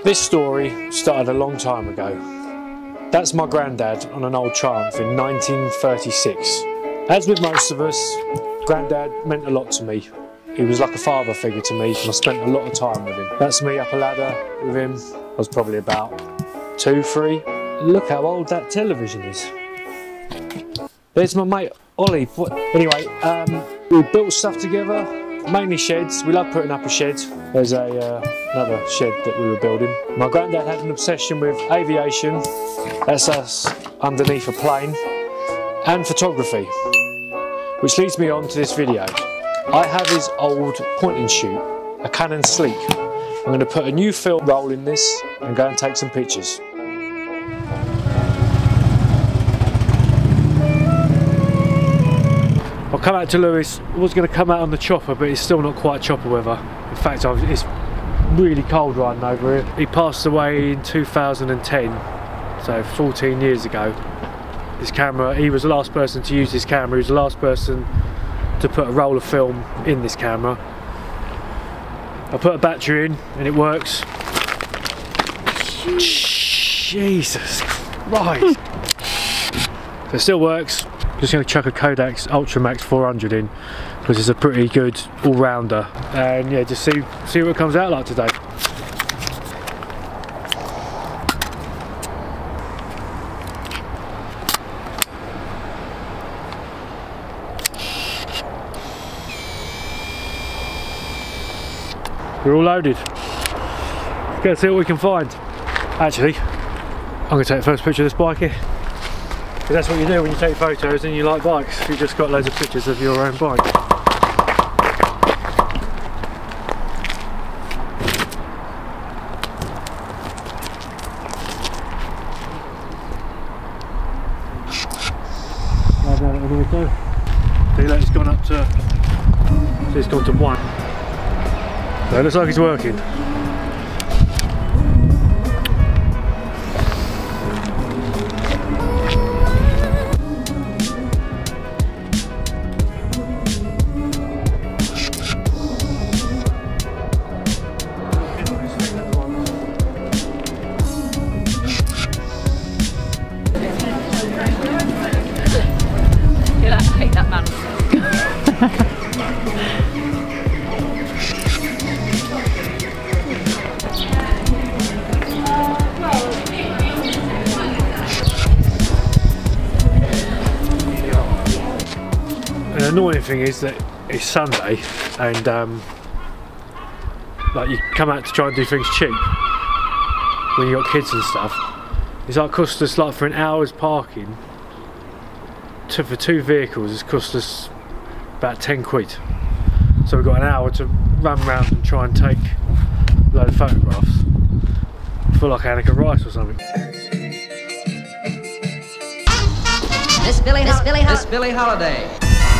This story started a long time ago. That's my granddad on an old Triumph in 1936. As with most of us, Granddad meant a lot to me. He was like a father figure to me, and I spent a lot of time with him. That's me up a ladder with him. I was probably about 2, 3. Look how old that television is. There's my mate Ollie. Anyway, we built stuff together, mainly sheds. We love putting up a shed. There's another shed that we were building. My granddad had an obsession with aviation. That's us underneath a plane, and photography. Which leads me on to this video. I have his old point and shoot, a Canon Sleek. I'm going to put a new film roll in this and go and take some pictures. I'll come out to Lewes. I was going to come out on the chopper, but it's still not quite chopper weather. In fact, it's really cold riding over here. He passed away in 2010, so 14 years ago. This camera, he was the last person to use this camera. He was the last person to put a roll of film in this camera. I put a battery in and it works. Jesus Christ. So it still works. Just going to chuck a Kodak Ultramax 400 in because it's a pretty good all-rounder, and yeah, just see what it comes out like today. We're all loaded. Let's go see what we can find. Actually, I'm going to take the first picture of this bike here. Because that's what you do when you take photos and you like bikes. You just got loads of pictures of your own bike. See, it's gone up to, so it's gone to 1. So it looks like it's working. Hate that man. The annoying thing is that it's Sunday and like you come out to try and do things cheap when you got kids and stuff. It's like cost us, like for an hour's parking for 2 vehicles, it's cost us about 10 quid. So we've got an hour to run around and try and take a load of photographs. I feel like Annika Rice or something. Miss Billie Holiday.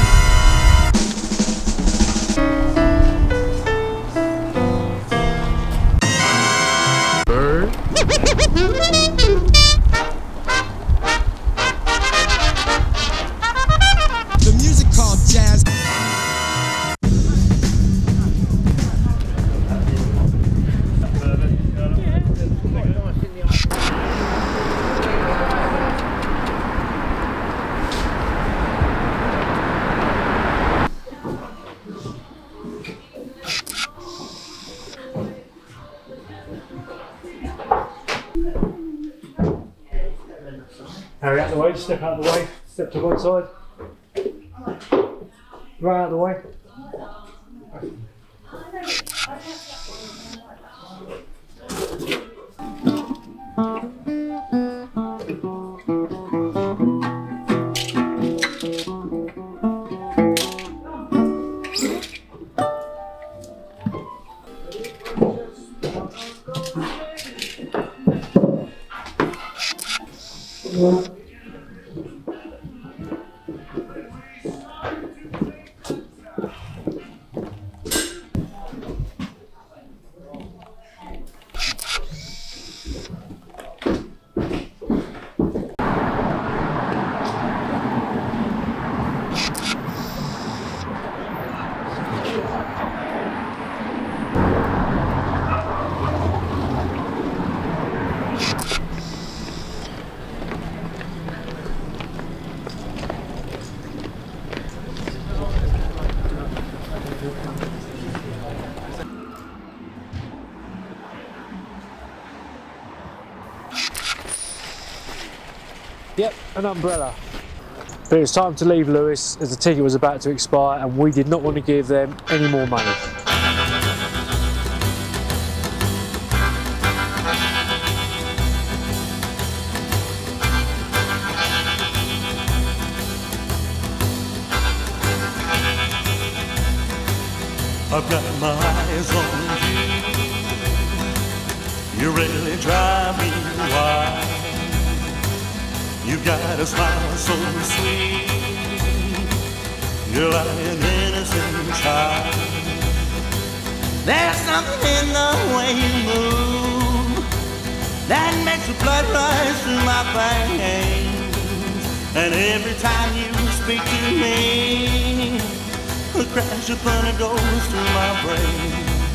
Bird. The music called jazz. Harry, out the way, step out of the way, step to one side. Right out of the way. Yep, an umbrella. But it was time to leave Lewes as the ticket was about to expire and we did not want to give them any more money. I've got my eyes on you. You really drive me wild. You've got a smile so sweet. You're like an innocent child. There's something in the way you move that makes the blood rush through my veins. And every time you speak to me, a crash of thunder goes through my brain.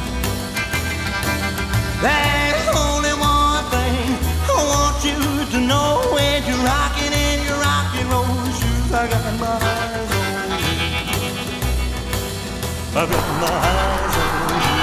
There's only one thing I want you to know. When you're rocking in your rock and roll shoes, I got my eyes on you. I've got my eyes on you.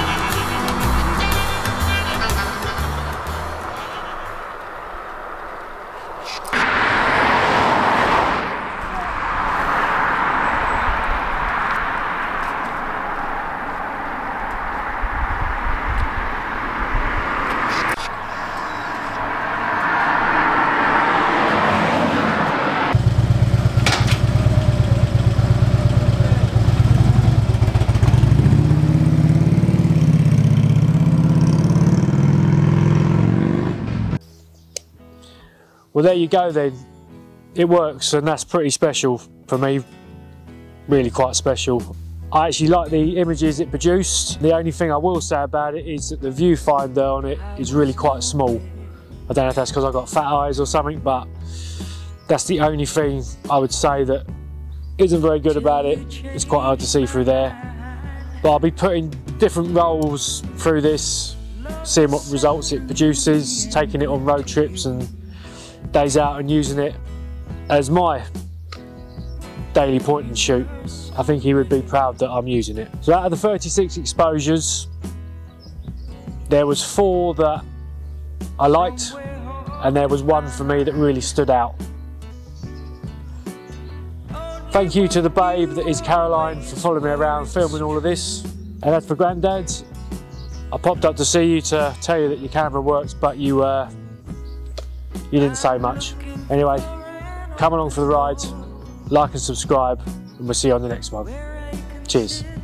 Well, there you go then. It works, and that's pretty special for me. Really quite special. I actually like the images it produced. The only thing I will say about it is that the viewfinder on it is really quite small. I don't know if that's because I've got fat eyes or something, but that's the only thing I would say that isn't very good about it. It's quite hard to see through there. But I'll be putting different rolls through this, seeing what results it produces, taking it on road trips and days out and using it as my daily point and shoot. I think he would be proud that I'm using it. So out of the 36 exposures, there was 4 that I liked and there was 1 for me that really stood out. Thank you to the babe that is Caroline for following me around filming all of this. And as for Grandads, I popped up to see you to tell you that your camera works, but you didn't say much. Anyway, come along for the ride, like and subscribe, and we'll see you on the next one. Cheers.